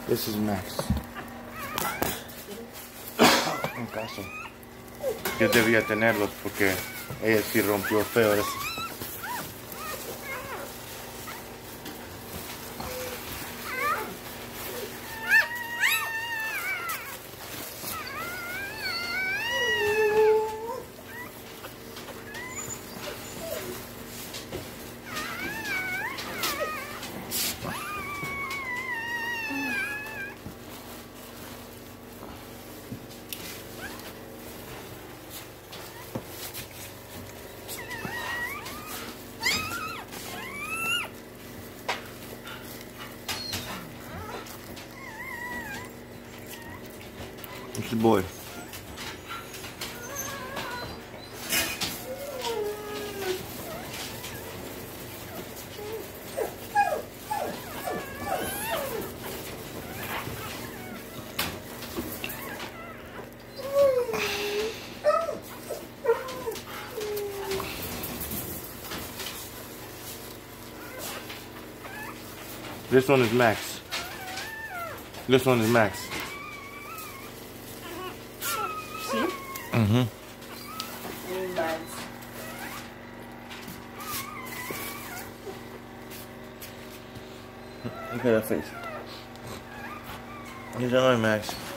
This is Max. Un caso. Yo debía tenerlos porque ella sí rompió feo eso. It's the boy. This one is Max. This one is Max. See? Mm-hmm. Look at that face. Here's our Max.